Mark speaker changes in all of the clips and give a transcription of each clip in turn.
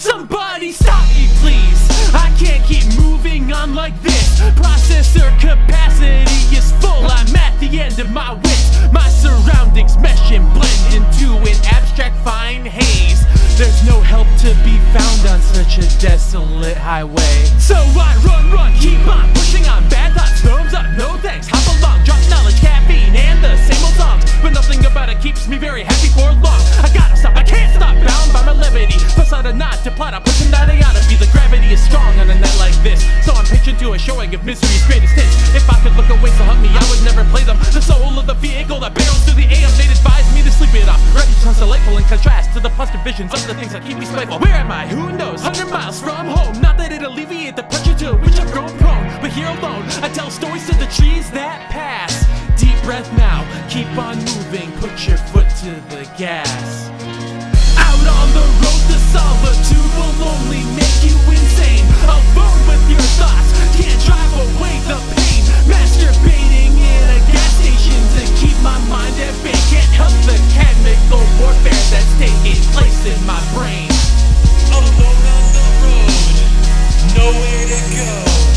Speaker 1: Somebody stop me, please. I can't keep moving on like this. Processor capacity is full. I'm at the end of my wits. My surroundings mesh and blend into an abstract fine haze. There's no help to be found on such a desolate highway. So I run, keep on pushing on. Bad thoughts, thumbs up, no thanks. Hop along, drop knowledge, caffeine, and the same old songs. But nothing about it keeps me very happy for long. I gotta stop, I can't stop, bound by my levity. Plus I not to plot a person that I oughta be. The gravity is strong on a night like this, so I'm pitching to a showing of misery's greatest hits. If I could look away so help me, I would never play them. The soul of the vehicle that barrels through the AM, they'd advise me to sleep it off. Ready sounds delightful in contrast to the cluster visions of the things that keep me spiteful. Where am I? Who knows? 100 miles from home. Not that it alleviate the pressure to which I've grown prone, but here alone I tell stories to the trees that pass. Deep breath now, keep on moving, put your foot to the gas. Out on the road, the solitude will only make you insane. Alone with your thoughts, can't drive away the pain. Masturbating in a gas station to keep my mind at bay. Can't help the chemical warfare that's taking place in my brain.
Speaker 2: Alone on the road, nowhere to go.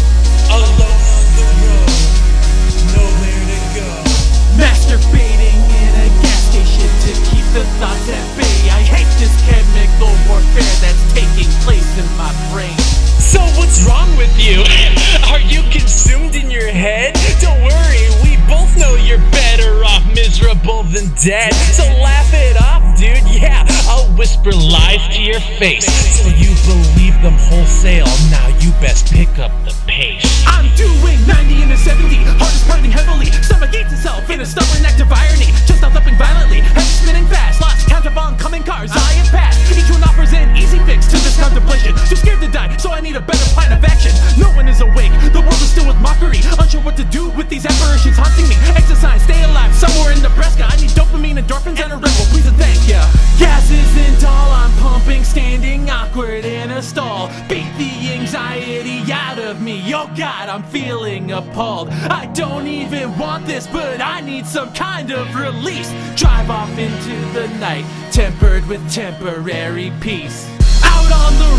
Speaker 2: Alone on the road, nowhere to go.
Speaker 1: Masturbating in a gas station to keep the thoughts at bay. I hate this chemical warfare that's taking place in my brain.
Speaker 2: So what's wrong with you? Are you consumed in your head? Don't worry, we both know you're better off miserable than dead. So laugh it off, dude, yeah, I'll whisper lies to your face so you believe them wholesale. Now you best pick up the pace.
Speaker 1: I'm doing 90 and a 70, heart is pounding heavily. Stomach eats itself in a stubborn act of irony. Just out thumping violently, head spinning fast. Lost count of oncoming cars, I have passed. Each one offers an easy fix to this contemplation. Too scared to die, so I need a better plan of action. No one is awake, the world is still with mockery. Unsure what to do with these apparitions haunting me. Exercise, stay alive, somewhere in Nebraska. I need dopamine, endorphins, and a Red Bull, please and thank ya. Gas isn't all I'm pumping, standing awkward in a stall. Beat the anxiety out of me, oh God, I'm feeling appalled. I don't even want this, but I need some kind of release. Drive off into the night, tempered with temporary peace. Out on the